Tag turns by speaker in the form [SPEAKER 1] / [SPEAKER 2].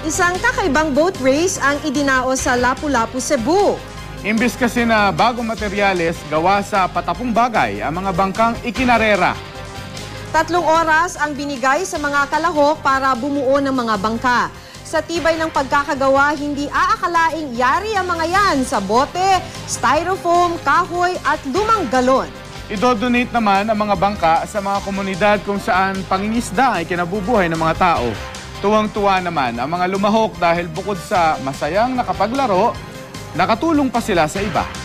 [SPEAKER 1] Isang kakaibang boat race ang idinaos sa Lapu-Lapu, Cebu.
[SPEAKER 2] Imbis kasi na bagong materyales gawa sa patapong bagay, ang mga bangkang ikinarera.
[SPEAKER 1] 3 oras ang binigay sa mga kalahok para bumuo ng mga bangka. Sa tibay ng pagkakagawa, hindi aakalaing yari ang mga yan sa bote, styrofoam, kahoy at lumang galon.
[SPEAKER 2] Idodonate naman ang mga bangka sa mga komunidad kung saan pangingisda ay kinabubuhay ng mga tao. Tuwang-tuwa naman ang mga lumahok dahil bukod sa masayang nakapaglaro, nakatulong pa sila sa iba.